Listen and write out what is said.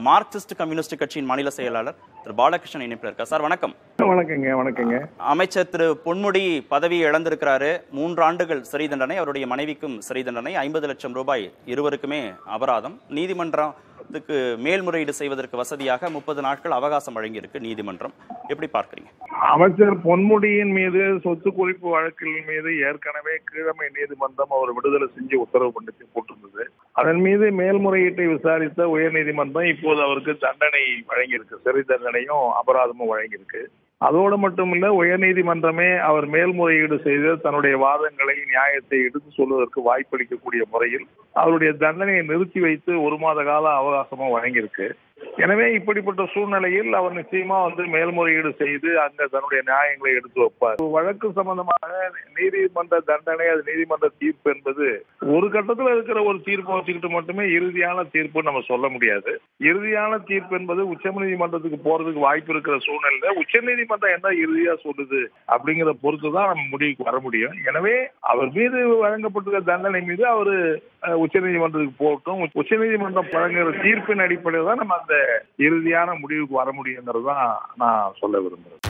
Marxist communist கட்சியின் மாநில செயலாளர் திரு பாலகிருஷ்ணன் இணைப்பில் இருக்கார். சார் வணக்கம். வணக்கங்க. அமைச்சர் திரு பொன்முடி பதவியை இழந்திருக்கிறாரு. 3 ஆண்டுகள் சிறை தண்டனை, அவருடைய மனைவிக்கும் சிறை தண்டனை, 50 லட்சம் ரூபாய் இருவருக்குமே அபராதம். நீதிமன்றத்துக்கு மேல்முறையீடு செய்வதற்கு வசதியாக 30 நாட்கள் அவகாசம் வழங்கியிருக்கு நீதிமன்றம். எப்படி பார்க்கிறீங்க? அமைச்சர் பொன்முடியின் மீது சொத்து குவிப்பு வழக்கில் மீது ஏற்கனவே கீழமை நீதிமன்றம் அவர் விடுதலை செஞ்சு உத்தரவு போட்டிருந்தது. அதன் மீது மேல்முறையீட்டை விசாரித்த உயர்நீதிமன்றம் இப்போது அவருக்கு தண்டனை வழங்கியிருக்கு, சிறை தண்டனையும் அபராதமும் வழங்கியிருக்கு. அதோடு மட்டுமில்ல, உயர்நீதிமன்றமே அவர் மேல்முறையீடு செய்து தன்னுடைய வாதங்களை, நியாயத்தை எடுத்து சொல்வதற்கு வாய்ப்பளிக்கக்கூடிய முறையில் அவருடைய தண்டனையை நிறுத்தி வைத்து 1 மாத கால அவகாசமும் வழங்கியிருக்கு. எனவே இப்படிப்பட்ட சூழ்நிலையில் அவர் நிச்சயமா மேல்முறையீடு செய்து அங்க தன்னுடைய நியாயங்களை எடுத்து வைப்பார். வழக்கு சம்பந்தமாக நீதிமன்ற தண்டனை, அது நீதிமன்ற தீர்ப்பு என்பது ஒரு கட்டத்தில் இருக்கிற ஒரு தீர்ப்பை வச்சுக்கிட்டு மட்டுமே இறுதியான தீர்ப்பு நம்ம சொல்ல முடியாது. இறுதியான தீர்ப்பு என்பது உச்சநீதிமன்றத்துக்கு போறதுக்கு வாய்ப்பு இருக்கிற சூழ்நிலையில உச்சநீதிமன்றம் என்ன இறுதியா சொல்லுது அப்படிங்கிற பொறுத்துதான் நம்ம முடிவுக்கு வர முடியும். எனவே அவர் மீது வழங்கப்பட்டிருக்கிற தண்டனை மீது அவரு உச்சநீதிமன்றத்துக்கு போகட்டும். உச்சநீதிமன்றம் வழங்குகிற தீர்ப்பின் அடிப்படையில் தான் நம்ம அந்த இறுதியான முடிவுக்கு வர முடியுங்கிறது தான் நான் சொல்ல விரும்புகிறேன்.